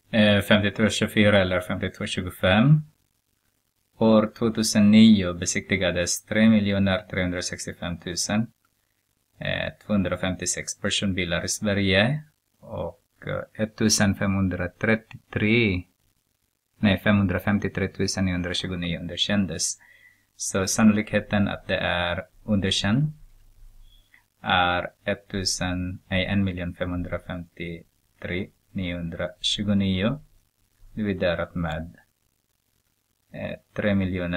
5224 eller 5225. År 2009 besiktigades 3 365 256 personbilar i Sverige och 553 929 underkändes. Så sannolikheten att det är underkänd är 1 553 929 dividerat med 3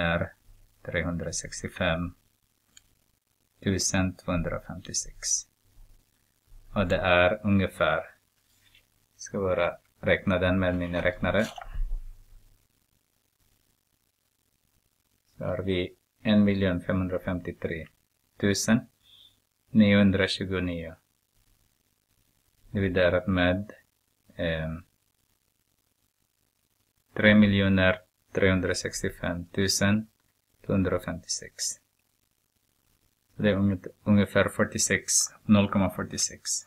365 256. Och det är ungefär, ska bara räkna den med min räknare. Så har vi 1 553 929 dividerat med 3 365 256. Det är ungefär 0,46.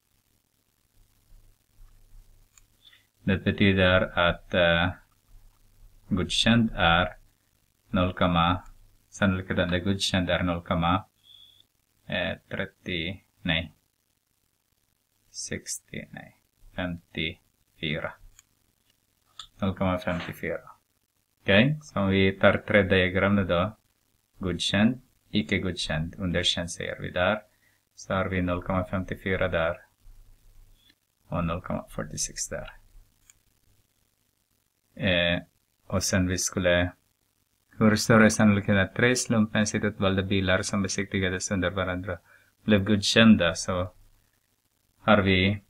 Det betyder att godkänd är 0, sannolikheten att godkänd är 0,54. 0,54. Okej, så om vi tar 3 diagram nu då. Godkänd, icke godkänd, underkänd säger vi där. Så har vi 0,54 där. Och 0,46 där. Och sen vi skulle... Hur större sannolikheten att 3 slumpmässigt utvalda bilar som besiktigades under varandra blev godkända, så har vi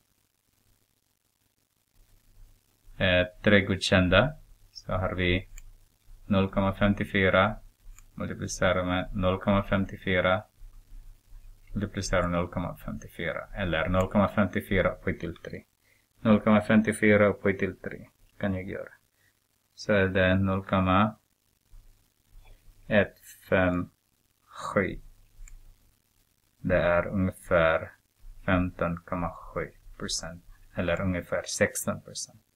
3 godkända. Så har vi 0,54 multiplicerar med 0,54 multiplicerar med 0,54 eller 0,54 upphöjt till 3. 0,54 upphöjt till 3 kan jag göra. Så är det 0,157. Det är ungefär 15,7% eller ungefär 16%.